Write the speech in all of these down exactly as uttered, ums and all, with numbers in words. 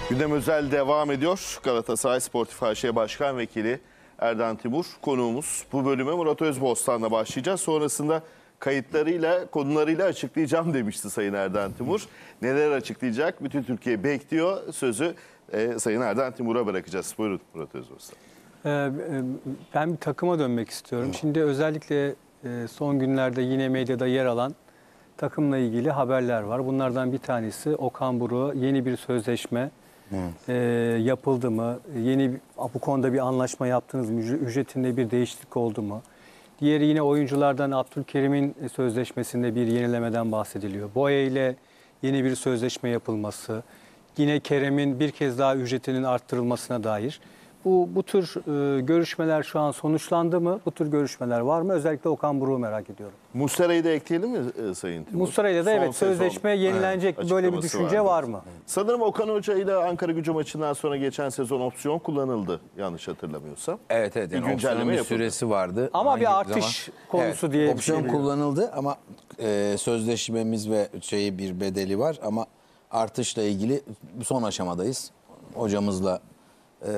Gündem özel devam ediyor. Galatasaray Sportif A Ş Başkan Vekili Erden Timur konuğumuz. Bu bölüme Murat Özbostan'la başlayacağız. Sonrasında kayıtlarıyla, konularıyla açıklayacağım demişti Sayın Erden Timur. Neler açıklayacak? Bütün Türkiye bekliyor. Sözü e, Sayın Erden Timur'a bırakacağız. Buyurun Murat Özbostan. Ee, ben bir takıma dönmek istiyorum. Şimdi özellikle son günlerde yine medyada yer alan takımla ilgili haberler var. Bunlardan bir tanesi Okan Buruk'a yeni bir sözleşme e, yapıldı mı? Yeni bu konuda bir anlaşma yaptınız mı? Ücretinde bir değişiklik oldu mu? Diğeri yine oyunculardan Abdülkerim'in sözleşmesinde bir yenilemeden bahsediliyor. Boya ile yeni bir sözleşme yapılması, yine Kerem'in bir kez daha ücretinin arttırılmasına dair. Bu, bu tür e, görüşmeler şu an sonuçlandı mı? Bu tür görüşmeler var mı? Özellikle Okan Buruk'u merak ediyorum. Muslera'yı da ekleyelim mi e, Sayın Timur? Muslera'yla da Son evet sözleşme sezon, yenilenecek. evet, Böyle bir düşünce var mı? Sanırım Okan Hoca ile Ankara Gücü maçından sonra geçen sezon opsiyon kullanıldı yanlış hatırlamıyorsam. Evet evet. Yani bir güncelleme bir süresi vardı. Ama Hangi bir artış zaman? konusu evet, diye opsiyon düşünüyorum. kullanıldı ama e, sözleşmemiz ve şeyi bir bedeli var ama artışla ilgili son aşamadayız. Hocamızla e,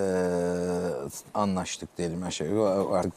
anlaştık diyelim aşağı artık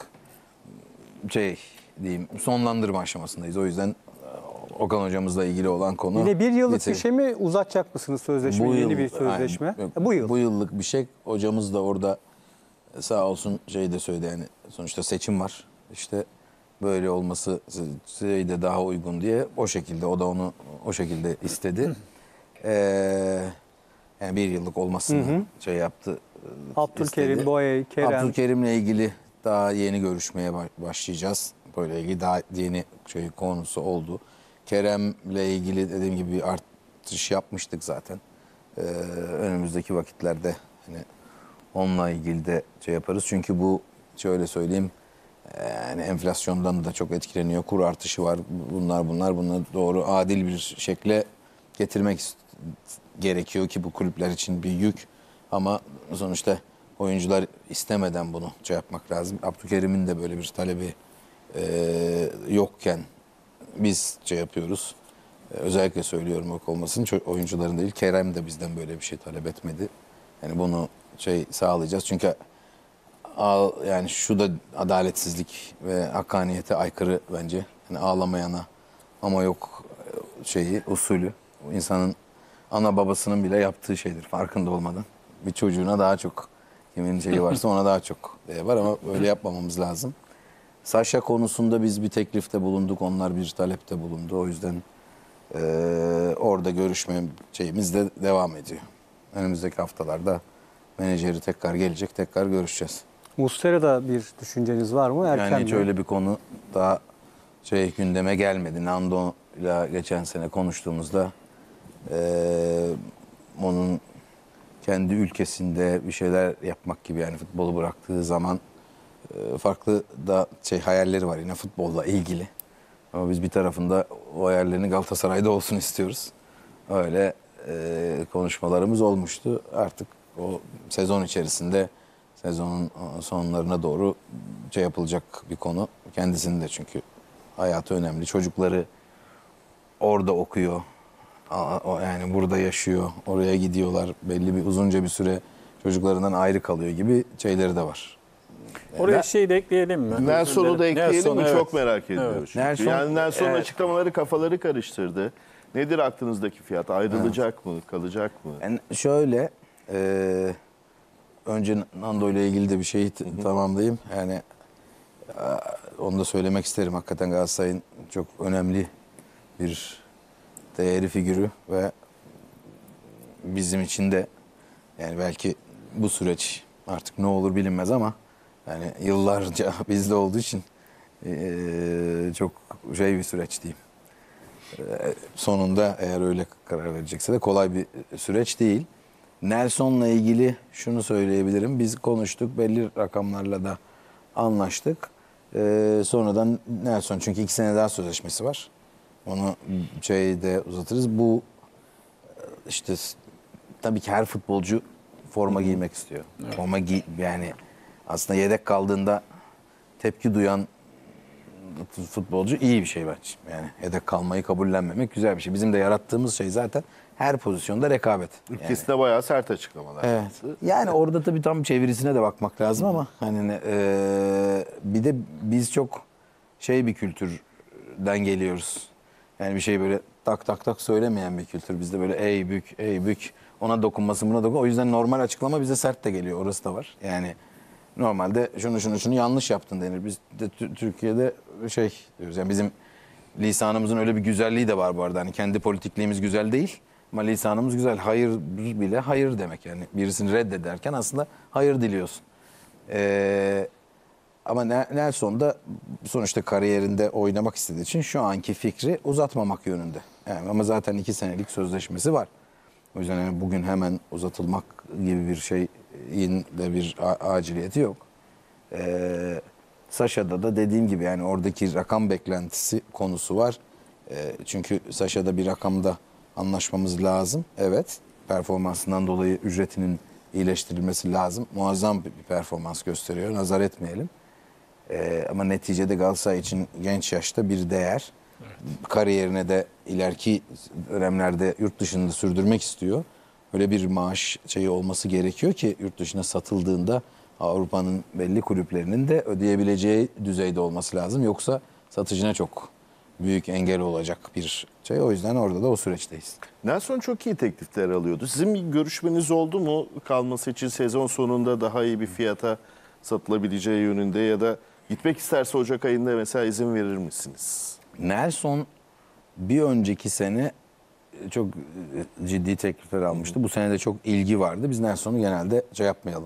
şey diyeyim sonlandırma aşamasındayız. O yüzden Okan hocamızla ilgili olan konu. Yine bir yıllık yeter. bir şey mi uzatacak mısınız sözleşme? Bu Yeni yıl, bir sözleşme. yani, bu yıl. Bu yıllık bir şey. Hocamız da orada sağ olsun şey de söyledi yani sonuçta seçim var. İşte böyle olması şey de daha uygun diye o şekilde o da onu o şekilde istedi. Ee, yani bir yıllık olmasını hı hı. şey yaptı. Abdülkerim, Boya, Kerem. Abdülkerim'le ilgili daha yeni görüşmeye başlayacağız. Böyle ilgili daha yeni şey konusu oldu. Kerem'le ilgili dediğim gibi bir artış yapmıştık zaten. Ee, önümüzdeki vakitlerde hani onunla ilgili de şey yaparız. Çünkü bu şöyle söyleyeyim yani enflasyondan da çok etkileniyor. Kur artışı var. Bunlar bunlar bunlar doğru adil bir şekle getirmek gerekiyor ki bu kulüpler için bir yük. Ama sonuçta oyuncular istemeden bunu şey yapmak lazım. Abdülkerim'in de böyle bir talebi e, yokken biz şey yapıyoruz. E, özellikle söylüyorum yok olmasın. Oyuncuların değil. Kerem de bizden böyle bir şey talep etmedi. Yani bunu şey sağlayacağız. Çünkü yani şu da adaletsizlik ve hakkaniyete aykırı bence. Yani ağlamayana ama yok şeyi usulü. İnsanın ana babasının bile yaptığı şeydir farkında olmadan. Bir çocuğuna daha çok kimin şeyi varsa ona daha çok var ama öyle yapmamamız lazım. Saşa konusunda biz bir teklifte bulunduk. Onlar bir talepte bulundu. O yüzden e, orada görüşme şeyimiz de devam ediyor. Önümüzdeki haftalarda menajeri tekrar gelecek. Tekrar görüşeceğiz. Muslera'da bir düşünceniz var mı? Erken yani hiç mi? öyle bir konu daha şey gündeme gelmedi. Nando ile geçen sene konuştuğumuzda e, onun kendi ülkesinde bir şeyler yapmak gibi yani futbolu bıraktığı zaman e, farklı da şey hayalleri var yine futbolla ilgili. Ama biz bir tarafında o hayallerini Galatasaray'da olsun istiyoruz. Öyle e, konuşmalarımız olmuştu. Artık o sezon içerisinde sezonun sonlarına doğru şey yapılacak bir konu. Kendisinin de çünkü hayatı önemli. Çocukları orada okuyor. Yani burada yaşıyor. Oraya gidiyorlar. Belli bir uzunca bir süre çocuklarından ayrı kalıyor gibi şeyleri de var. Oraya yani, şey de ekleyelim mi? Nelson'u da ekleyelim Nelson, mi? Evet. Çok merak ediyorum. Evet. Nelson, yani Nelson'un evet. açıklamaları kafaları karıştırdı. Nedir aklınızdaki fiyat? Ayrılacak evet. mı? Kalacak mı? Yani şöyle e, önce Nando ile ilgili de bir şeyi tamamlayayım. Yani onu da söylemek isterim. Hakikaten Galatasaray'ın çok önemli bir değeri figürü ve bizim için de yani belki bu süreç artık ne olur bilinmez ama yani yıllarca bizde olduğu için e, çok şey bir süreç diyeyim. E, sonunda eğer öyle karar verecekse de kolay bir süreç değil. Nelson'la ilgili şunu söyleyebilirim. Biz konuştuk. Belli rakamlarla da anlaştık. E, sonradan Nelson çünkü iki sene daha sözleşmesi var. Onu şeyde uzatırız. Bu işte tabii ki her futbolcu forma giymek istiyor. Evet. Forma giy yani aslında yedek kaldığında tepki duyan futbolcu iyi bir şey bence. Yani yedek kalmayı kabullenmemek güzel bir şey. Bizim de yarattığımız şey zaten her pozisyonda rekabet. Yani. İkisi de bayağı sert açıklamalar. Evet. Yani orada tabii tam çevirisine de bakmak lazım ama hani ne- e, bir de biz çok şey bir kültürden geliyoruz. Yani bir şey böyle tak tak tak söylemeyen bir kültür. Bizde böyle ey bük, ey bük, ona dokunmasın, buna dokun. O yüzden normal açıklama bize sert de geliyor. Orası da var. Yani normalde şunu şunu şunu yanlış yaptın denir. Biz de Tü- Türkiye'de şey diyoruz. Yani bizim lisanımızın öyle bir güzelliği de var bu arada. Hani kendi politikliğimiz güzel değil. Ama lisanımız güzel. Hayır bile hayır demek. Yani birisini reddederken aslında hayır diliyorsun. Ee, ama Ne- Nelson da sonuçta kariyerinde oynamak istediği için şu anki fikri uzatmamak yönünde. Yani ama zaten iki senelik sözleşmesi var. O yüzden yani bugün hemen uzatılmak gibi bir şeyin de bir a- aciliyeti yok. Ee, Sasha'da da dediğim gibi yani oradaki rakam beklentisi konusu var. Ee, çünkü Sasha'da bir rakamda anlaşmamız lazım. Evet, performansından dolayı ücretinin iyileştirilmesi lazım. Muazzam bir performans gösteriyor, nazar etmeyelim. Ee, ama neticede Galatasaray için genç yaşta bir değer. Kariyerine de ileriki dönemlerde yurt dışında sürdürmek istiyor. Öyle bir maaş şeyi olması gerekiyor ki yurt dışına satıldığında Avrupa'nın belli kulüplerinin de ödeyebileceği düzeyde olması lazım. Yoksa satıcına çok büyük engel olacak bir şey. O yüzden orada da o süreçteyiz. Nelson çok iyi teklifler alıyordu. Sizin bir görüşmeniz oldu mu kalması için sezon sonunda daha iyi bir fiyata satılabileceği yönünde ya da gitmek isterse Ocak ayında mesela izin verir misiniz? Nelson bir önceki sene çok ciddi teklifler almıştı. Bu sene de çok ilgi vardı. Biz Nelson'u genelde şey yapmayalım.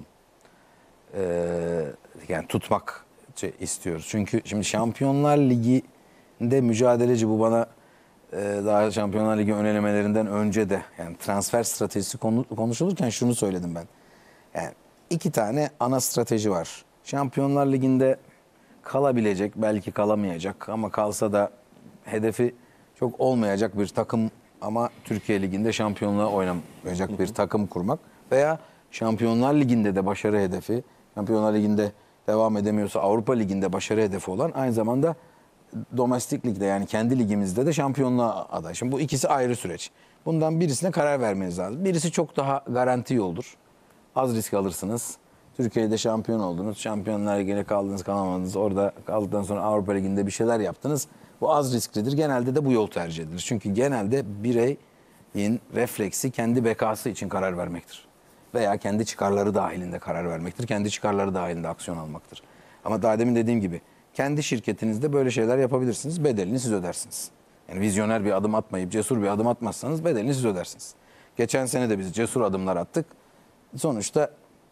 Ee, yani tutmak şey istiyoruz. Çünkü şimdi Şampiyonlar Ligi'nde mücadeleci, bu bana e, daha Şampiyonlar Ligi ön elemelerinden önce de yani transfer stratejisi konu, konuşulurken şunu söyledim ben. Yani iki tane ana strateji var. Şampiyonlar Ligi'nde kalabilecek, belki kalamayacak ama kalsa da hedefi çok olmayacak bir takım ama Türkiye Ligi'nde şampiyonluğa oynamayacak bir takım kurmak veya Şampiyonlar Ligi'nde de başarı hedefi, Şampiyonlar Ligi'nde devam edemiyorsa Avrupa Ligi'nde başarı hedefi olan, aynı zamanda domestik ligde yani kendi ligimizde de şampiyonluğa aday. Şimdi bu ikisi ayrı süreç. Bundan birisine karar vermeniz lazım. Birisi çok daha garanti yoldur. Az risk alırsınız. Türkiye'de şampiyon oldunuz. Şampiyonlar Ligi'ne kaldınız, kalamadınız. Orada kaldıktan sonra Avrupa Ligi'nde bir şeyler yaptınız. Bu az risklidir. Genelde de bu yol tercih edilir. Çünkü genelde bireyin refleksi kendi bekası için karar vermektir. Veya kendi çıkarları dahilinde karar vermektir. Kendi çıkarları dahilinde aksiyon almaktır. Ama daha demin dediğim gibi kendi şirketinizde böyle şeyler yapabilirsiniz. Bedelini siz ödersiniz. Yani vizyoner bir adım atmayıp cesur bir adım atmazsanız bedelini siz ödersiniz. Geçen sene de biz cesur adımlar attık. Sonuçta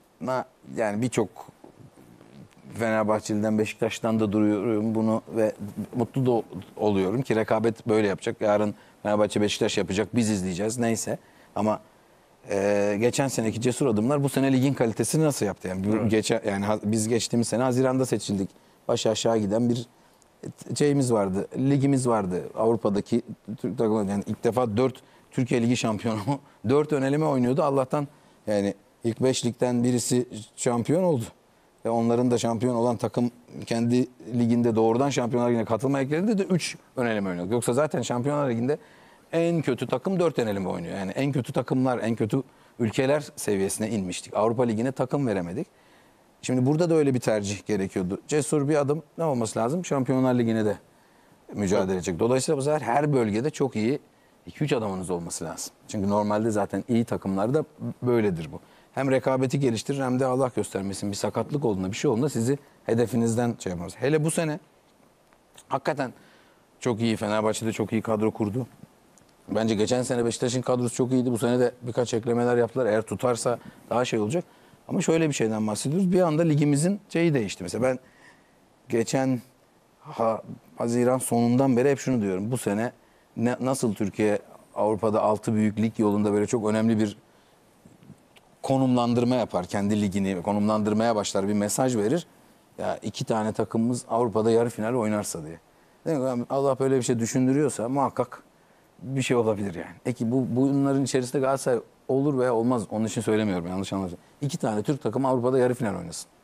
yani birçok Fenerbahçeli'den, Beşiktaş'tan da duruyorum bunu ve mutlu da oluyorum ki rekabet böyle yapacak. Yarın Fenerbahçe Beşiktaş yapacak, biz izleyeceğiz neyse. Ama e, geçen seneki cesur adımlar bu sene ligin kalitesini nasıl yaptı? Yani, bu, Evet. geçen, yani ha- biz geçtiğimiz sene Haziran'da seçildik. Baş aşağı giden bir şeyimiz vardı, ligimiz vardı. Avrupa'daki Türk takımları yani ilk defa dört Türkiye Ligi şampiyonu, dört ön eleme oynuyordu. Allah'tan yani ilk beş ligden birisi şampiyon oldu. Ve onların da şampiyon olan takım kendi liginde doğrudan Şampiyonlar Ligi'ne katılmaya geldiğinde de üç ön eleme oynadık. Yoksa zaten Şampiyonlar Ligi'nde en kötü takım dört ön eleme oynuyor. Yani en kötü takımlar, en kötü ülkeler seviyesine inmiştik. Avrupa Ligi'ne takım veremedik. Şimdi burada da öyle bir tercih gerekiyordu. Cesur bir adım ne olması lazım? Şampiyonlar Ligi'ne de mücadele edecek. Dolayısıyla bu sefer her bölgede çok iyi iki üç adamınız olması lazım. Çünkü normalde zaten iyi takımlarda böyledir bu. Hem rekabeti geliştirir hem de Allah göstermesin bir sakatlık olduğunda, bir şey olduğunda sizi hedefinizden şey yapmaz. Hele bu sene hakikaten çok iyi. Fenerbahçe'de çok iyi kadro kurdu. Bence geçen sene Beşiktaş'ın kadrosu çok iyiydi. Bu sene de birkaç eklemeler yaptılar. Eğer tutarsa daha şey olacak. Ama şöyle bir şeyden bahsediyoruz. Bir anda ligimizin şeyi değişti. Mesela ben geçen ha, Haziran sonundan beri hep şunu diyorum. Bu sene ne, nasıl Türkiye Avrupa'da altı büyük lig yolunda böyle çok önemli bir konumlandırma yapar. Kendi ligini konumlandırmaya başlar, bir mesaj verir. Ya iki tane takımımız Avrupa'da yarı final oynarsa diye. Değil mi? Allah böyle bir şey düşündürüyorsa muhakkak bir şey olabilir yani. Peki bu bunların içerisinde Galatasaray olur veya olmaz. Onun için söylemiyorum, yanlış anlaşılmasın. İki tane Türk takımı Avrupa'da yarı final oynasın.